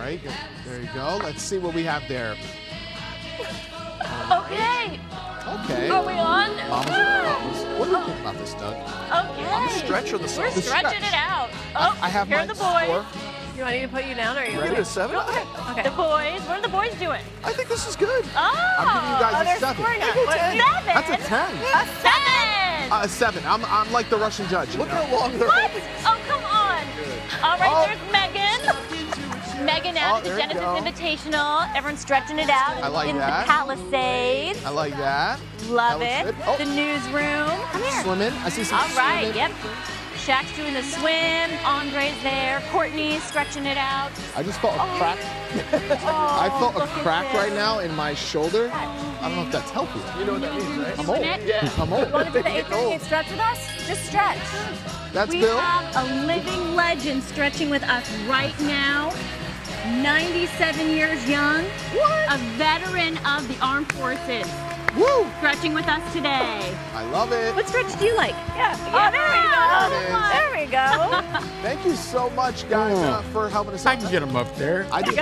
right, there you go. Let's see what we have there. Okay. Okay. Are we on? Mamas. What do you think about this, Doug? Okay. On the stretch or the We're side? stretching it out. Oh, I have here are mine the boys. 4. You want me to put you down, or are you Give ready? it a 7? Okay. The boys. What are the boys doing? I think this is good. Oh. I'm giving you guys a they're 7. scoring us. Seven. That's a 10. A 7. A 7. I'm like the Russian judge. Look how long they're What? holding. Oh, come on. All right, Oh. there's Megan. Megan out at the there you Genesis go. Invitational. Everyone's stretching it out I like in that. the Palisades. I like that. Love That it. looks good. Oh. The newsroom. Come here. Swimming. I see some All right, swimming. yep. Shaq's doing the swim. Andre's there. Courtney's stretching it out. I just felt a crack. I felt a look at crack this. right now in my shoulder. I don't know if that's healthy. You know what that means, right? I'm old. Doing it? Yeah. I'm old. Want to do the 8:38 stretch with us? Just stretch. That's We Bill. have a living legend stretching with us right now. 97 years young. A veteran of the armed forces. Woo! Stretching with us today. I love it. What stretch do you like? Yeah. Yeah. There we go. Thank you so much, guys, for helping us out. I can get them up there. I did